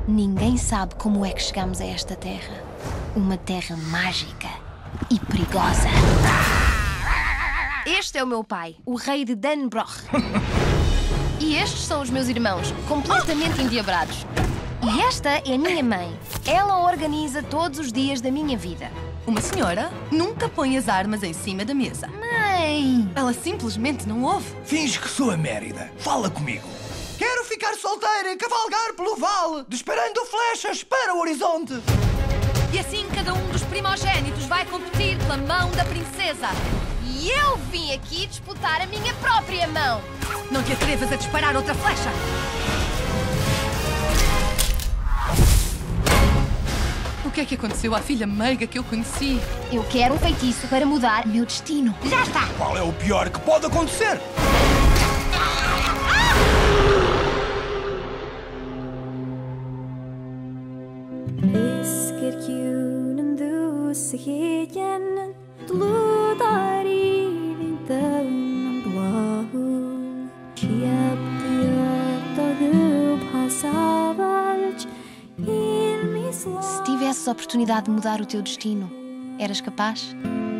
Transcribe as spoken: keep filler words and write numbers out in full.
Ninguém sabe como é que chegamos a esta terra. Uma terra mágica e perigosa. Este é o meu pai, o rei de Danbroch. E estes são os meus irmãos, completamente endiabrados. E esta é a minha mãe. Ela organiza todos os dias da minha vida. Uma senhora nunca põe as armas em cima da mesa. Mãe! Ela simplesmente não ouve. Finge que sou a Mérida. Fala comigo. Quero ficar solteira e cavalgar pelo vale, disparando flechas para o horizonte. E assim cada um dos primogénitos vai competir pela mão da princesa. E eu vim aqui disputar a minha própria mão. Não te atrevas a disparar outra flecha. O que é que aconteceu à filha meiga que eu conheci? Eu quero um feitiço para mudar meu destino. Já está! Qual é o pior que pode acontecer? Hvisker kjulen du ser igen Blodar i vintern blå Kjøpte gjøt og gubb har savalt Il Se tivesses a oportunidade de mudar o teu destino, eras capaz?